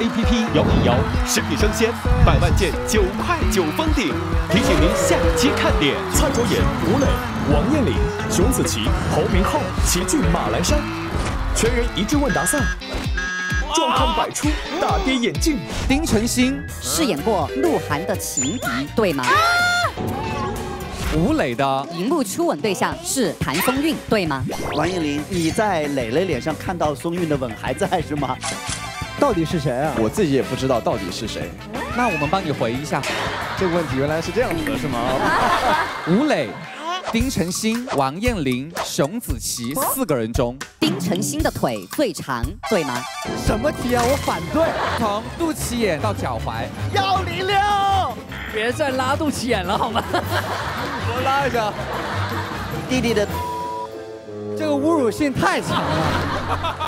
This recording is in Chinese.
APP 摇一摇，食品生鲜，100万件9块9封顶。提醒您下期看点： 蔡卓妍、吴磊、王彦霖、熊梓淇、侯明昊齐聚马栏山，全员一致问答赛。 状况百出，大跌眼镜。 丁程鑫饰演过鹿晗的情敌，对吗？ 吴磊的荧幕初吻对象是谭松韵，对吗？ 王彦霖，你在磊磊脸上看到松韵的吻还在是吗？ 到底是谁啊？ 我自己也不知道到底是谁。 那我们帮你回一下， 这个问题原来是这样子的，是吗？ 吴磊、丁程鑫、王彦霖、熊梓淇4个人中， 丁程鑫的腿最长，对吗？ 什么题啊？我反对。 从肚脐眼到脚踝 106， 别再拉肚脐眼了好吗？ 我拉一下。 弟弟的。 这个侮辱性太强了。